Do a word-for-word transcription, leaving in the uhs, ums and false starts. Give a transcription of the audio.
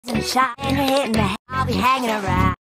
and shine, hitting the I'll be hanging around.